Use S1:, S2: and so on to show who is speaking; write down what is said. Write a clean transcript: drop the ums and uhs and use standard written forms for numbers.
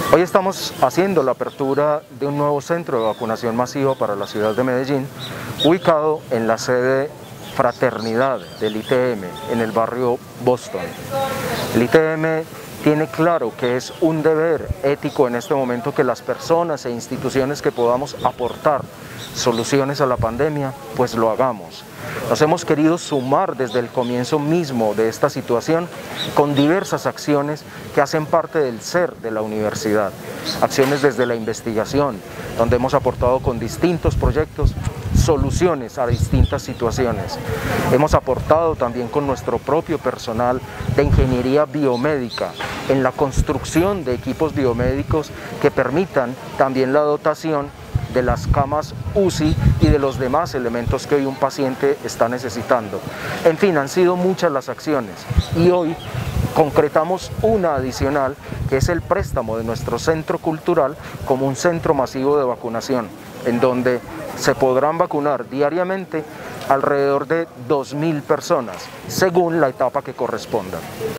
S1: Hoy estamos haciendo la apertura de un nuevo centro de vacunación masiva para la ciudad de Medellín, ubicado en la sede Fraternidad del ITM, en el barrio Boston. El ITM tiene claro que es un deber ético en este momento que las personas e instituciones que podamos aportar soluciones a la pandemia, pues lo hagamos. Nos hemos querido sumar desde el comienzo mismo de esta situación con diversas acciones que hacen parte del ser de la universidad. Acciones desde la investigación, donde hemos aportado con distintos proyectos soluciones a distintas situaciones. Hemos aportado también con nuestro propio personal de ingeniería biomédica en la construcción de equipos biomédicos que permitan también la dotación de las camas UCI y de los demás elementos que hoy un paciente está necesitando. En fin, han sido muchas las acciones y hoy concretamos una adicional, que es el préstamo de nuestro centro cultural como un centro masivo de vacunación, en donde se podrán vacunar diariamente alrededor de 2.000 personas, según la etapa que corresponda.